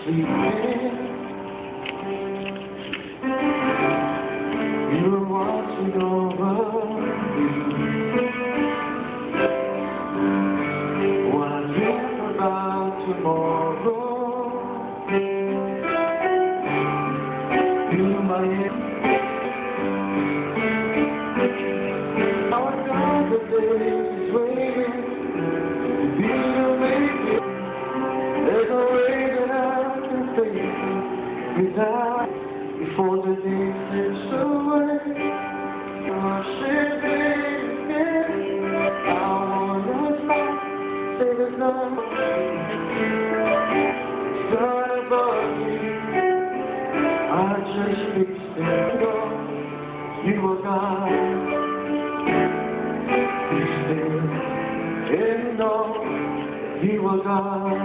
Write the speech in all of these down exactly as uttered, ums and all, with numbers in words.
sleeping, you were watching over me. Wondering about tomorrow. You might our God the day is waiting for you to make it. There's a way that I can face it without before the day slips away. Rushing in, I wanna stop, say there's nothing not above me. I just fixed it. You were God. You stayed in all. You were God.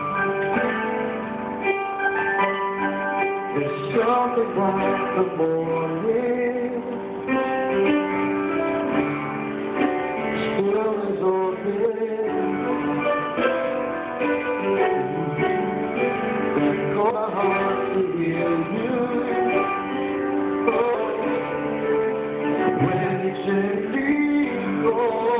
There's something about the morning. Still is open. That call my heart to hear you. Oh, when you gently go.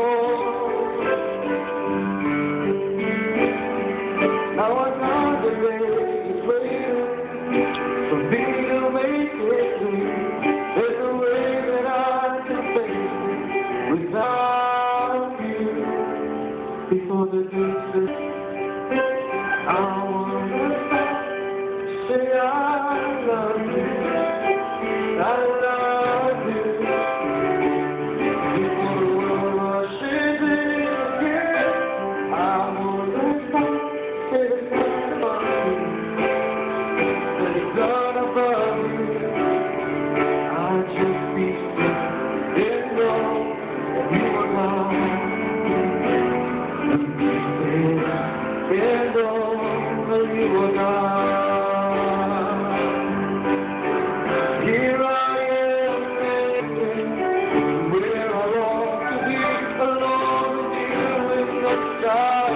Now I know the day is waiting for me to make it through. There's a way that I can face it without you. Before the day slips, I wanna stop, say I love you, I love you. Before the world rushes in again, I wanna stop, say there's nothing above you, there's none above you. I just be still and know that you are God. And all you are God. Here I am, where I long to be alone with you in the sky.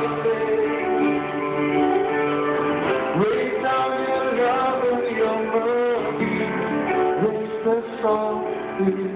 Rain down your love and your mercy, raise the song to me.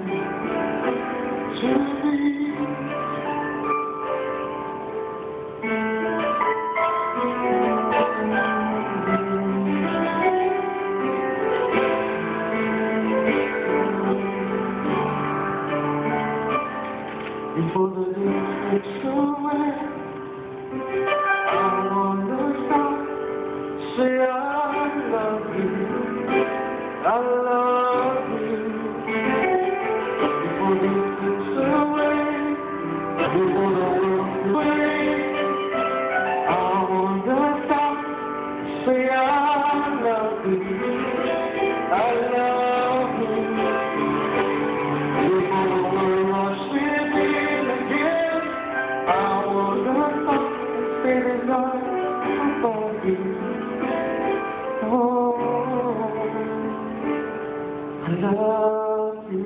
Before the day slips away, I wanna stop, say I love you, I love you. Before the day slips away, before the world away, I wanna stop, say I love you, I love you. Before the world rushes in again, I wanna stop and say there's nothing above you. Oh, I love you.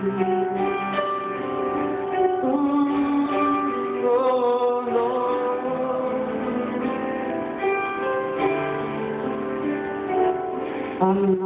Oh, oh, Lord, I love you.